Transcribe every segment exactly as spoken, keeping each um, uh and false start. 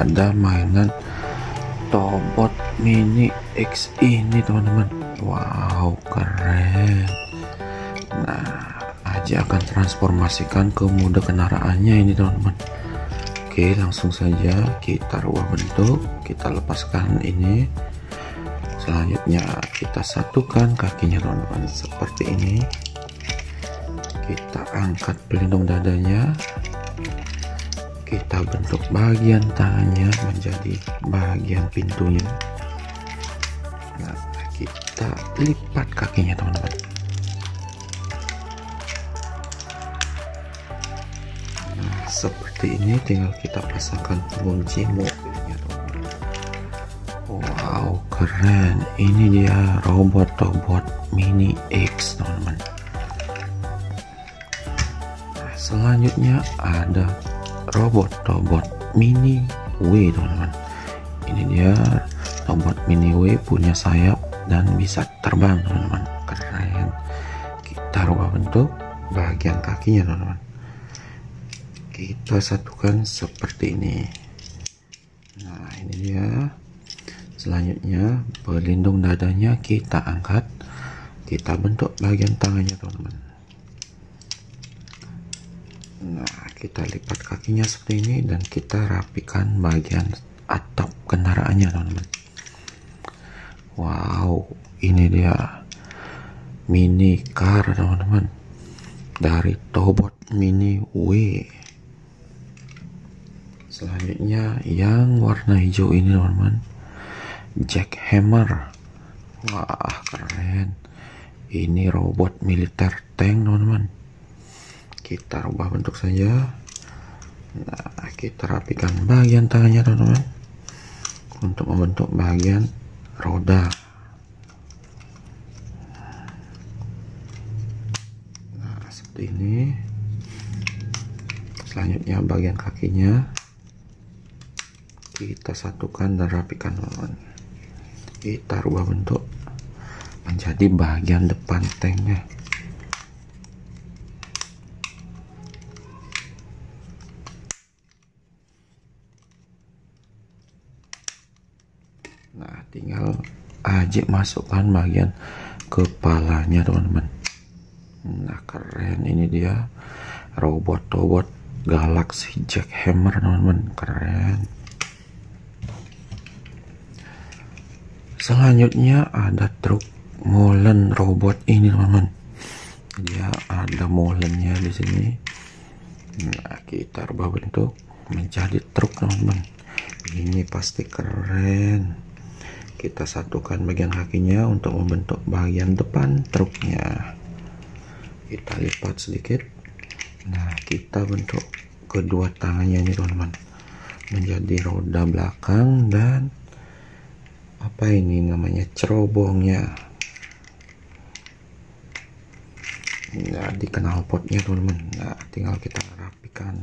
ada mainan Tobot Mini X ini teman-teman. Wow, keren. Nah, Aji akan transformasikan ke mode kendaraannya ini teman-teman. Oke, langsung saja kita rubah bentuk, kita lepaskan ini. Selanjutnya kita satukan kakinya teman-teman seperti ini. Kita angkat pelindung dadanya, kita bentuk bagian tangannya menjadi bagian pintunya. Nah, kita lipat kakinya teman-teman. Nah, seperti ini, tinggal kita pasangkan kunci mobilnya teman-teman. Wow, keren. Ini dia robot Tobot Mini X teman-teman. Nah, selanjutnya ada robot Tobot Mini W teman-teman. Ini dia Tobot Mini W, punya sayap dan bisa terbang teman-teman. Keren. Kita rubah bentuk bagian kakinya teman-teman. Kita satukan seperti ini. Nah, ini dia. Selanjutnya pelindung dadanya kita angkat, kita bentuk bagian tangannya teman-teman. Nah, kita lipat kakinya seperti ini dan kita rapikan bagian atap kendaraannya teman-teman. Wow, ini dia mini car teman-teman dari Tobot Mini W. Selanjutnya yang warna hijau ini teman-teman, Jackhammer. Wah, keren. Ini robot militer tank teman-teman. Kita rubah bentuk saja. Nah, kita rapikan bagian tangannya teman-teman untuk membentuk bagian roda. Nah, seperti ini. Selanjutnya bagian kakinya kita satukan dan rapikan teman-teman. Kita rubah bentuk menjadi bagian depan tanknya. Nah, tinggal Aji masukkan bagian kepalanya teman-teman. Nah, keren. Ini dia robot Tobot Galaxy Jackhammer teman-teman. Keren. Selanjutnya ada truk molen robot ini teman-teman. Dia ada molennya di sini. Nah, kita rubah bentuk menjadi truk teman-teman. Ini pasti keren. Kita satukan bagian kakinya untuk membentuk bagian depan truknya. Kita lipat sedikit. Nah, kita bentuk kedua tangannya ini teman-teman menjadi roda belakang dan apa ini namanya, cerobongnya. Nah, di knalpotnya teman-teman. Nah, tinggal kita rapikan.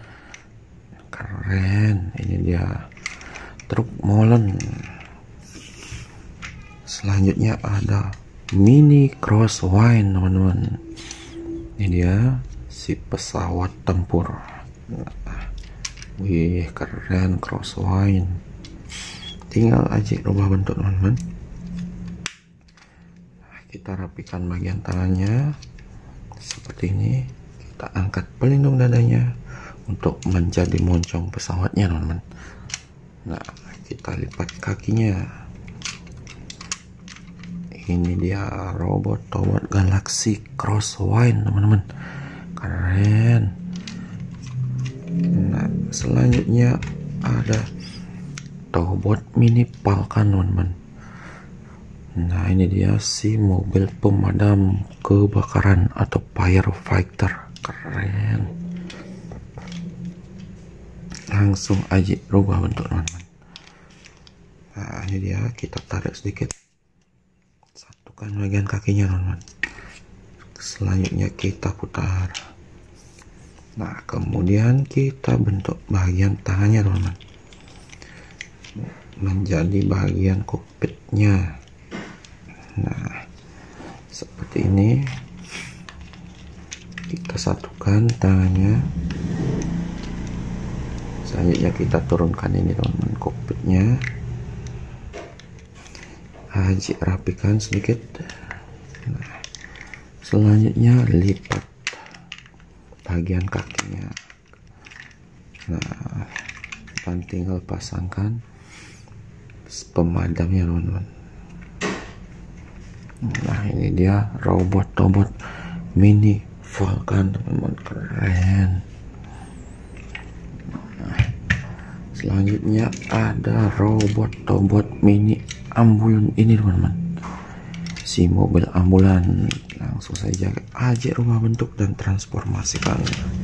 Keren. Ini dia truk molen. Selanjutnya ada mini Crosswind teman-teman. Ini dia si pesawat tempur. Nah, wih, keren Crosswind. Tinggal aja rubah bentuk teman-teman. Nah, kita rapikan bagian tangannya seperti ini. Kita angkat pelindung dadanya untuk menjadi moncong pesawatnya teman-teman. Nah, kita lipat kakinya. Ini dia robot Tobot Galaxy Crosswind teman-teman. Keren. Nah, selanjutnya ada Tobot Mini Falcon teman-teman. Nah, ini dia si mobil pemadam kebakaran atau firefighter. Keren. Langsung aja rubah bentuk teman-teman. Nah, ini dia, kita tarik sedikit, satukan bagian kakinya teman-teman. Selanjutnya kita putar. Nah, kemudian kita bentuk bagian tangannya teman-teman menjadi bagian kokpitnya. Nah, seperti ini. Kita satukan tangannya. Selanjutnya kita turunkan ini teman-teman, kokpitnya. Ajik rapikan sedikit. Nah, selanjutnya lipat bagian kakinya. Nah, dan tinggal pasangkan pemadamnya teman-teman. Nah, ini dia robot-robot mini Falcon teman-teman, keren. Nah, selanjutnya ada robot-robot mini ambulan ini teman-teman, si mobil ambulan. Langsung saja aja rumah bentuk dan transformasikan.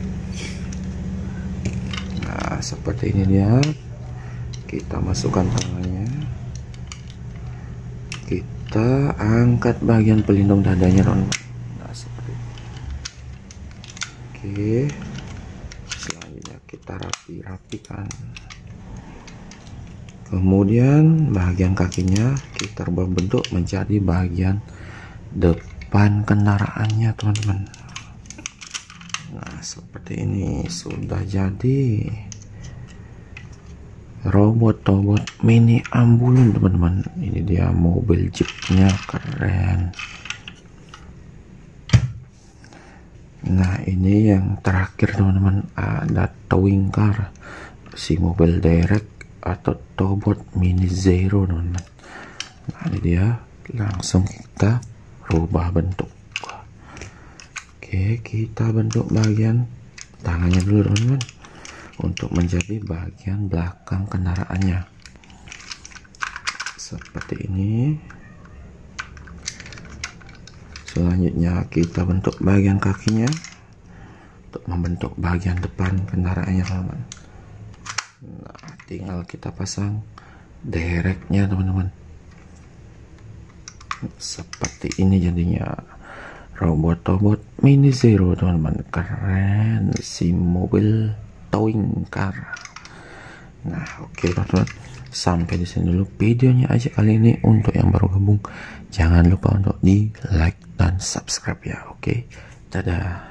Nah, seperti ini dia. Kita masukkan tangannya, kita angkat bagian pelindung dadanya teman-teman. Nah, seperti itu. Oke, selanjutnya kita rapi-rapikan. Kemudian bagian kakinya kita rubah bentuk menjadi bagian depan kendaraannya teman-teman. Nah, seperti ini sudah jadi robot-robot mini ambulan teman-teman. Ini dia mobil jeepnya, keren. Nah, ini yang terakhir teman-teman, ada towing car, si mobil derek atau towbot mini zero teman-teman. Nah, ini dia, langsung kita rubah bentuk. Oke, kita bentuk bagian tangannya dulu teman-teman, untuk menjadi bagian belakang kendaraannya seperti ini. Selanjutnya kita bentuk bagian kakinya untuk membentuk bagian depan kendaraannya teman-teman. Nah, tinggal kita pasang dereknya teman-teman. Seperti ini jadinya robot-robot mini zero teman-teman, keren, si mobil towing car. Nah, oke okay, teman-teman, sampai di sini dulu videonya aja kali ini. Untuk yang baru gabung, jangan lupa untuk di like dan subscribe ya. Oke, okay? Dadah.